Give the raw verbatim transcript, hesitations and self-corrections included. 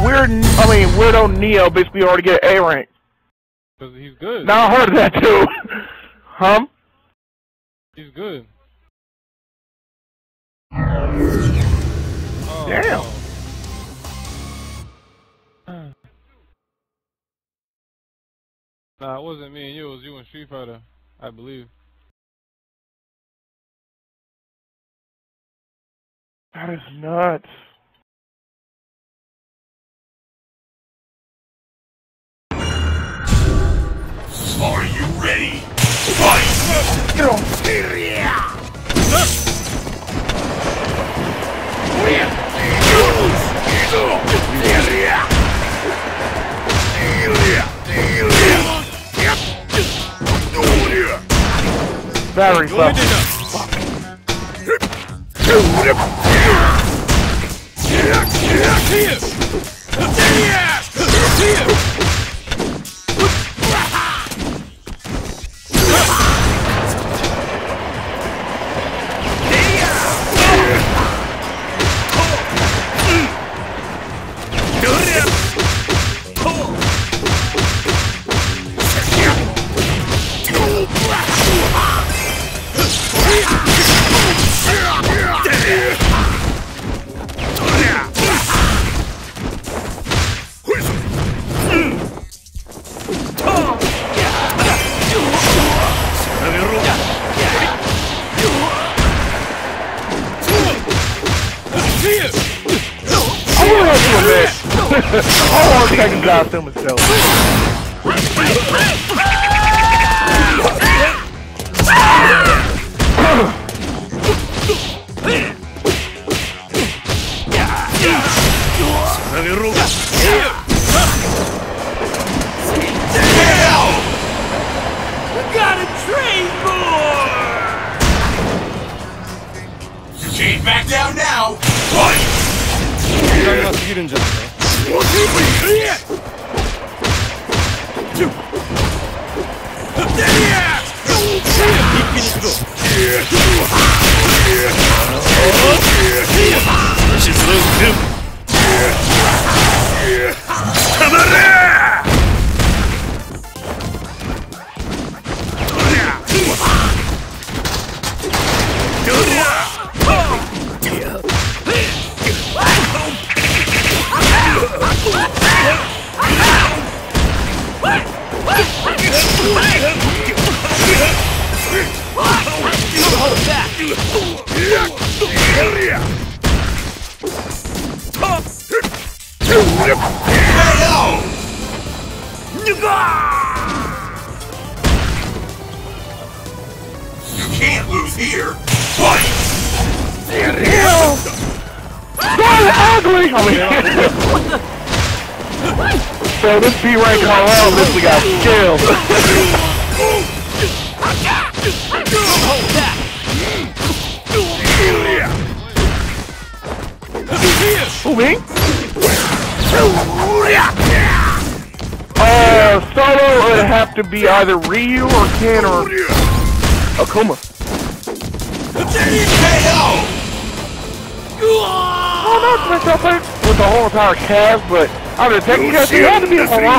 Weird, I mean, Weirdo Neo basically already get A rank. Cause he's good. Now I heard that too. Huh? He's good. Oh, Damn. Oh. Nah, it wasn't me and you. It was you and Street Fighter, I believe. That is nuts. Are you ready? Fight! Get on. Battery left. I want to take a costume himself. We gotta train more! You can't back down now! Fight! You can't lose here! Fight! That's ugly! I mean, so this B rank all out, this we got killed. Who, me? Uh, solo would have to be either Ryu or Ken or Akuma. Oh, no, it's myself with the whole entire cast, but I mean, technically, it had to be a